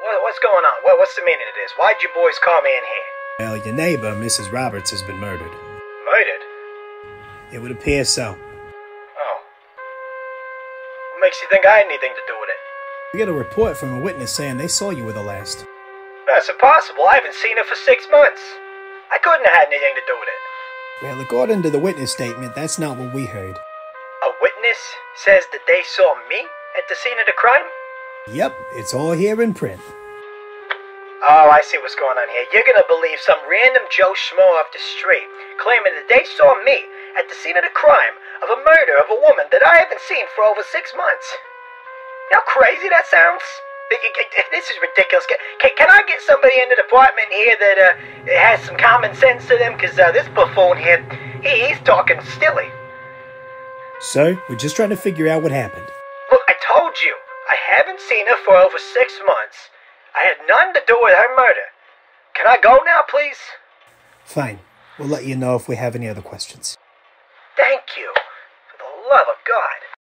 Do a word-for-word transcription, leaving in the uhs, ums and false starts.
what, what's going on? What, what's the meaning of this? Why'd you boys call me in here? Well, your neighbor, Missus Roberts, has been murdered. Murdered? It would appear so. Oh. What makes you think I had anything to do with it? We got a report from a witness saying they saw you with the last. That's impossible. I haven't seen her for six months. I couldn't have had anything to do with it. Well, according to the witness statement, that's not what we heard. A witness says that they saw me at the scene of the crime? Yep, it's all here in print. Oh, I see what's going on here. You're gonna believe some random Joe Schmo off the street claiming that they saw me at the scene of the crime of a murder of a woman that I haven't seen for over six months. You know how crazy that sounds? This is ridiculous. Can, can I get somebody in the department here that uh, has some common sense to them? Because uh, this buffoon here, he, he's talking silly. Sir, we're just trying to figure out what happened. Look, I told you, I haven't seen her for over six months. I had nothing to do with her murder. Can I go now, please? Fine. We'll let you know if we have any other questions. Thank you. For the love of God.